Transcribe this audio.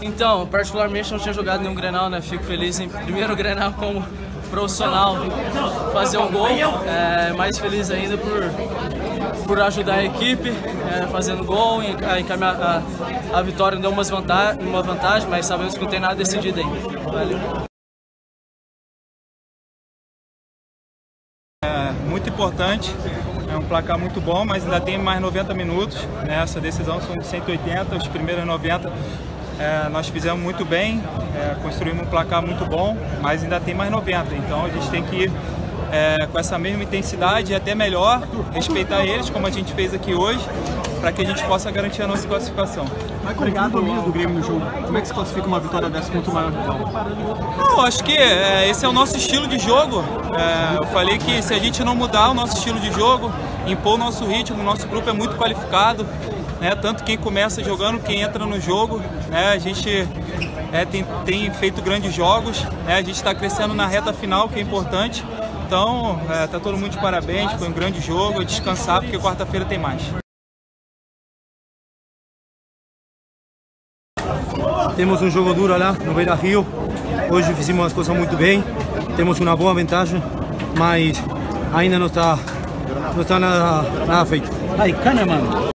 Então, particularmente não tinha jogado nenhum Grenal, né? Fico feliz em primeiro Grenal como profissional fazer um gol. Mais feliz ainda por ajudar a equipe, fazendo gol, encaminhar a vitória deu uma vantagem, mas sabemos que não tem nada decidido ainda. Valeu. Muito importante, é um placar muito bom, mas ainda tem mais 90 minutos. Essa decisão são de 180, os primeiros 90 nós fizemos muito bem, construímos um placar muito bom, mas ainda tem mais 90, então a gente tem que ir com essa mesma intensidade e até melhor, respeitar eles, como a gente fez aqui hoje, para que a gente possa garantir a nossa classificação. Obrigado ao do Grêmio no jogo. Como é que se classifica uma vitória dessa contra o maior rival? Não, acho que esse é o nosso estilo de jogo. Eu falei que se a gente não mudar o nosso estilo de jogo, impor o nosso ritmo, o nosso grupo é muito qualificado, tanto quem começa jogando, quem entra no jogo. A gente tem feito grandes jogos, a gente está crescendo na reta final, que é importante. Então, tá todo mundo de parabéns, foi um grande jogo, descansar porque quarta-feira tem mais. Temos um jogo duro lá no Beira-Rio. Hoje fizemos as coisas muito bem. Temos uma boa vantagem, mas ainda não está nada feito. Aí, Kahneman.